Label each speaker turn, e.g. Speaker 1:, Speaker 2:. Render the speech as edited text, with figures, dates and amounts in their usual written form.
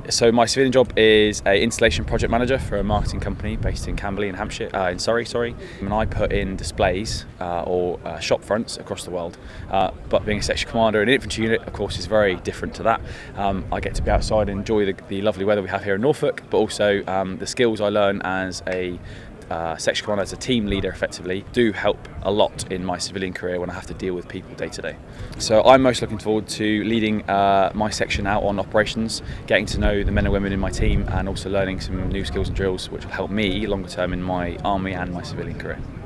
Speaker 1: So my civilian job is a installation project manager for a marketing company based in Camberley in Hampshire, in Surrey, sorry. And I put in displays or shop fronts across the world. But being a section commander in an infantry unit, of course, is very different to that. I get to be outside and enjoy the lovely weather we have here in Norfolk, but also the skills I learn as a section commander, as a team leader effectively, do help a lot in my civilian career when I have to deal with people day to day. So I'm most looking forward to leading my section out on operations, getting to know the men and women in my team, and also learning some new skills and drills which will help me longer term in my army and my civilian career.